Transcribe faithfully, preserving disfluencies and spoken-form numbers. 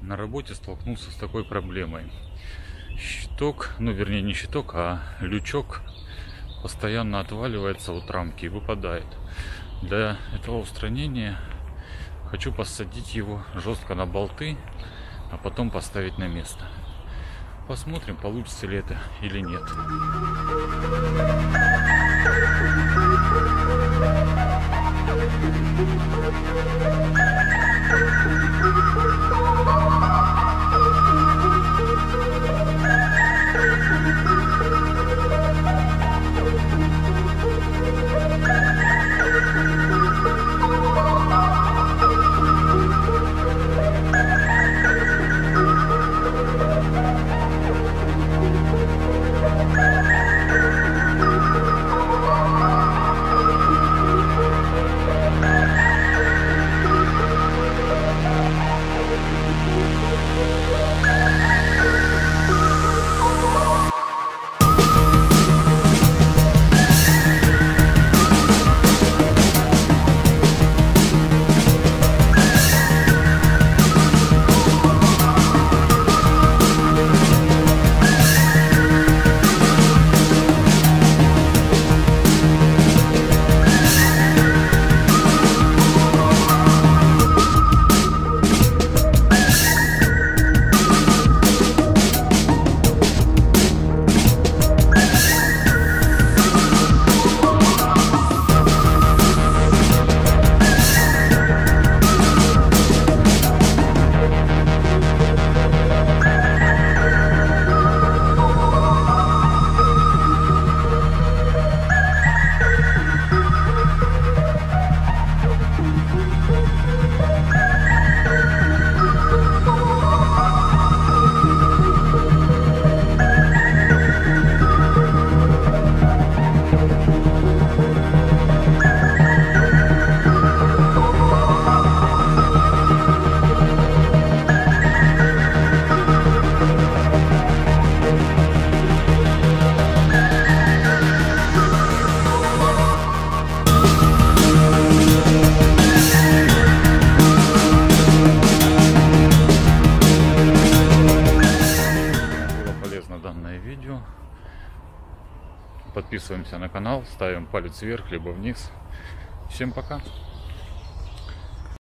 на работе столкнулся с такой проблемой. Щиток, ну вернее не щиток, а лючок постоянно отваливается от рамки и выпадает. Для этого устранения хочу посадить его жестко на болты, а потом поставить на место. Посмотрим, получится ли это или нет. Данное видео. Подписываемся на канал, ставим палец вверх либо вниз. Всем пока!